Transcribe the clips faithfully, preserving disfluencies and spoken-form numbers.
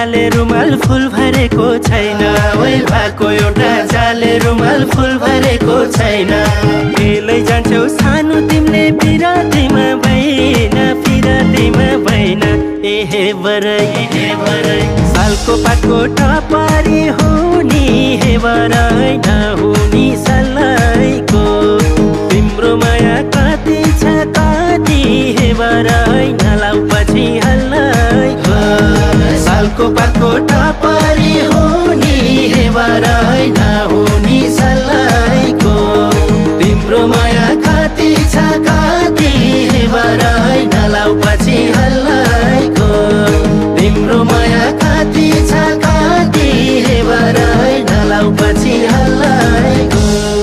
जाले रुमाल फुल भरेको छैन ओइ भएको एउटा जाले रुमाल फुल भरेको छैन केलै जान्छौ सानो तिमीले पिरातीमा भएन पिरातीमा भएन एहे बरै एहे बरै सालको पातको टपारी हुनी हे बरै नहुनी सल्लाइको तिम्रो माया कति छ कति हे बरै नलाउ पछि हल्लाइको सालको पातको टपारी हुनी हे बरै नहुनी सल्लाइको तिम्रो माया कति छ कति हे बरै नलाउ पछि हल्लाइको तिम्रो माया कति छ कति हे बरै नलाउ पछि हल्लाइको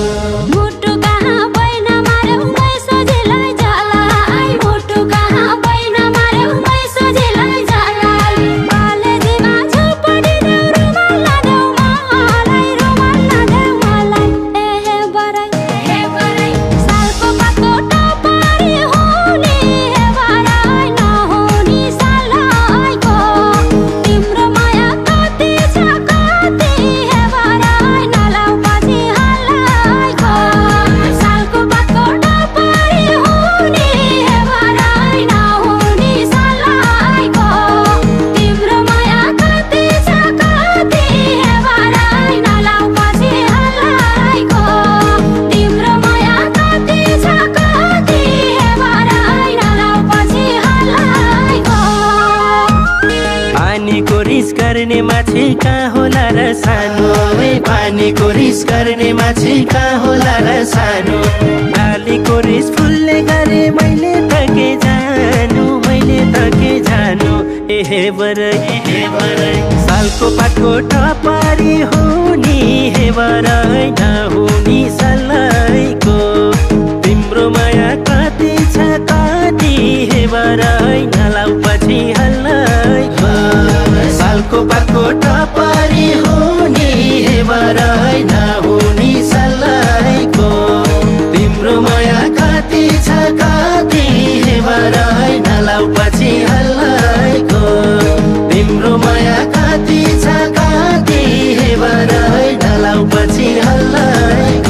गर्ने माछी कहाँ होला र सानो ए पानीको रिस गर्ने माछी कहाँ होला र सानो डालीको रिस फुलले गरे मैले तके जानु मैले तके जानु एहे बरै एहे बरै सालको पातको टपारी हुनी हे बरै नहुनी सल्लाइको तिम्रो माया कति छ कति हे बरै नलाउ पछि हल्लाइको सालको पातको टपारी हुनी हे बरै नहुनी सल्लाइको तिम्रो माया कति छ कति हे बरै नलाउ पछि हल्लाइको तिम्रो माया कति छ कति हे बरै नलाउ पछि हल्लाइको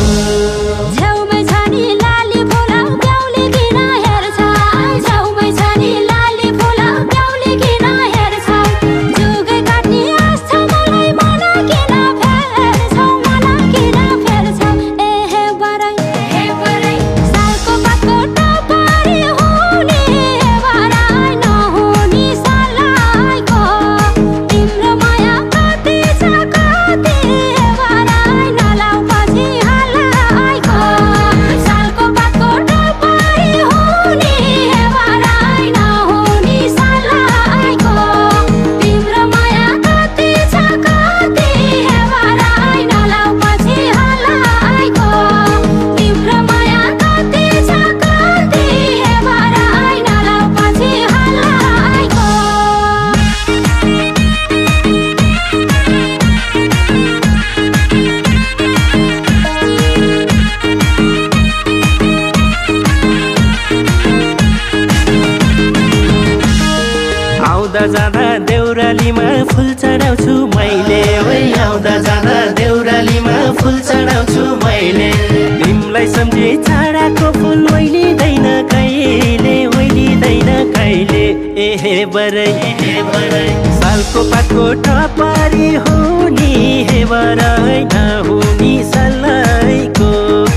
जाँदा देउरालीमा फुल चढाउँछु मैले ओइ आउँदा जाँदा देउरालीमा फुल चढाउँछु मैले तिमीलाई सम्झे छाडाको फुल ओइलिँदैन कहिले ओइलिँदैन कहिले एहे बरै एहे बरै सालको पातको टपारी हुनी हे बरै नहुनी सल्लाइको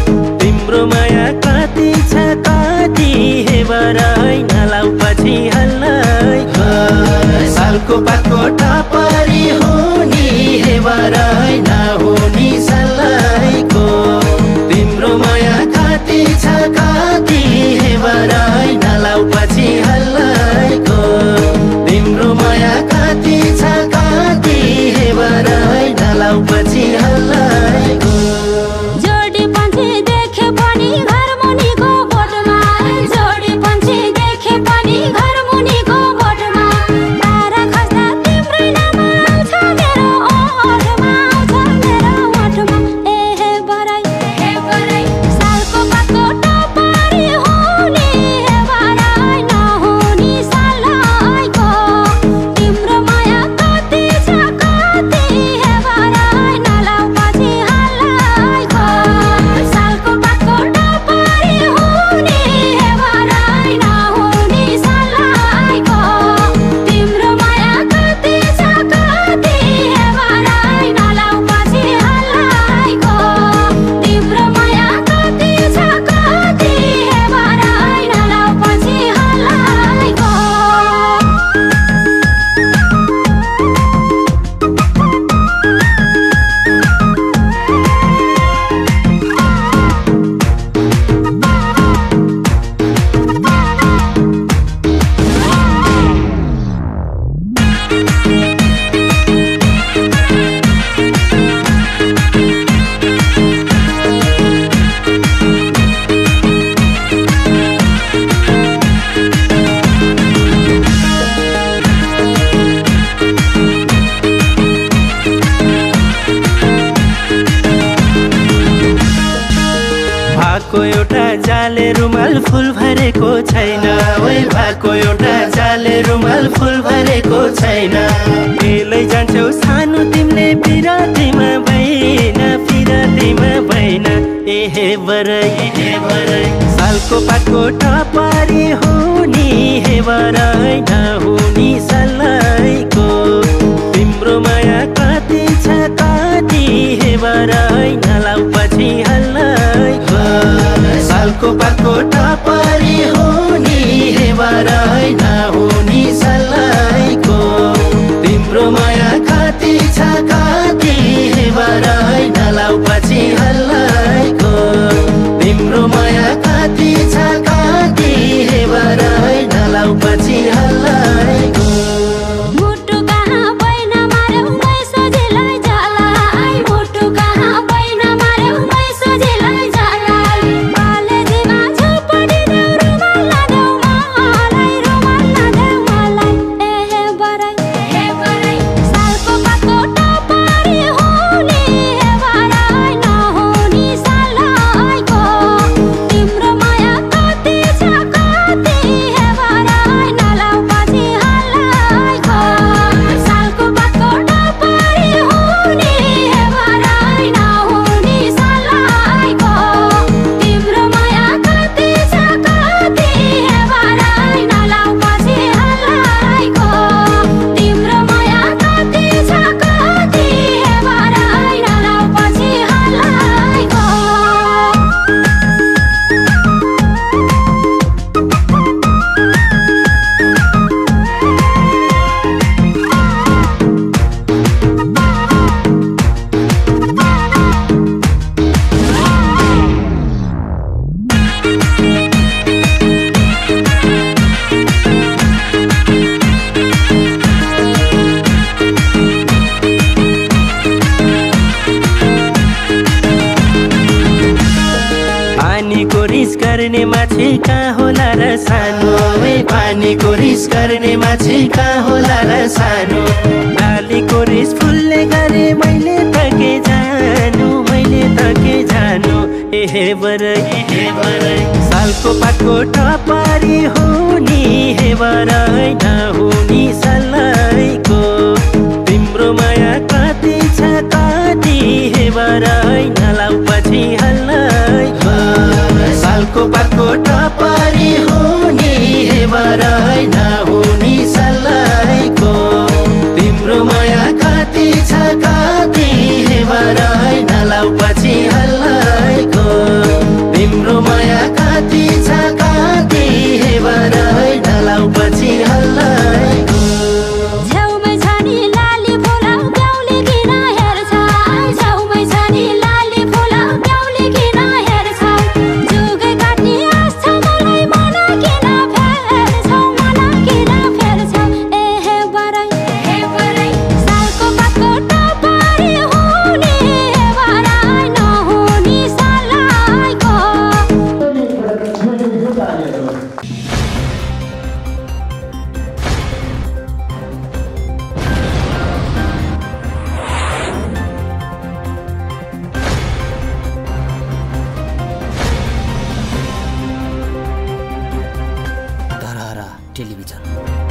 तिम्रो माया कति छ कति हे बरै नलाउ पछि हल्लाइको सालको पातको टपारी हुनी हे बरै नहुनी सल्लाइको तिम्रो माया कति छ कति हे बरै नलाउ पछि हल्लाइको तिम्रो माया कति छ कति हे बरै नलाउ पछि हल्लाइको It's भएको एउटा जाले रुमाल फुल भरेको छैन ओइ भएको एउटा जाले रुमाल फुल भरेको छैन बेलै जान्छौ सानो तिमीले पिरातीमा भएन पिरातीमा भएन एहे बरै एहे बरै सालको पातको टपारी हुनी हे बरै नहुनी सल्लाइको तिम्रो माया कति छ कति हे बरै नलाउ पछि हल्लाइको सालको पातको टपारी हुनी हे बरै नहुनी सल्लाइको तिम्रो माया कति छ कति हे बरै नलाउ पछि हल्लाइको तिम्रो माया कति छ कति हे बरै नलाउ पछि हल्लाइको गर्ने माछी कहाँ होला र सानो ए पानीको रिस गर्ने माछी कहाँ होला र सानो डालीको रिस फुल्ने गरे मैले तके जानु मैले तके जानु एहे बरै एहे बरै सालको पातको टपारी हुनी हे बरै नहुनी सल्लाइको तिम्रो माया कति छ कति हे बरै नलाउ पछि हल्लाइको सालको पातको टपारी हुनी हे बरै नहुनी सल्लाइको तिम्रो माया कति छ कति हे बरै नलाउ पछि हल्लाइको तिम्रो माया कति छ कति हे बरै नलाउ पछि हल्लाइको टेलिभिजन।